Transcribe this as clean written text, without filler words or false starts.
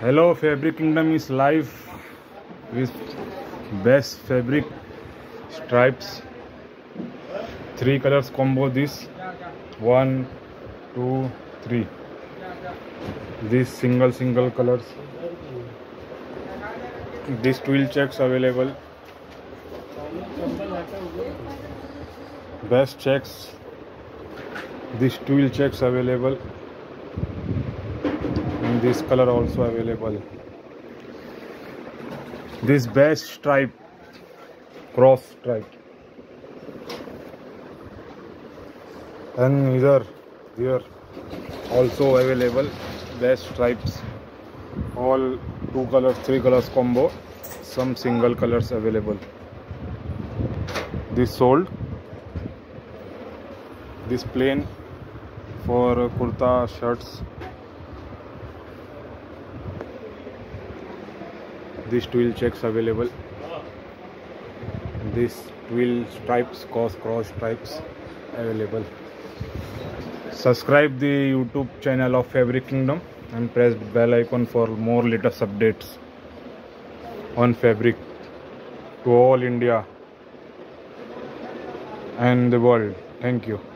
Hello, Fabric Kingdom is live with best fabric stripes. 3 colors combo. This 1, 2, 3. These single colors. These twill checks available. Best checks. These twill checks available. And this color also available. This best stripe, cross stripe, and here also available. Best stripes, all 2 colors 3 colors combo, some single colors available. This sold. This plain for kurta shirts. These twill checks available. These twill stripes, cross stripes available. Subscribe the YouTube channel of Fabric Kingdom and press bell icon for more latest updates on fabric to all India and the world. Thank you.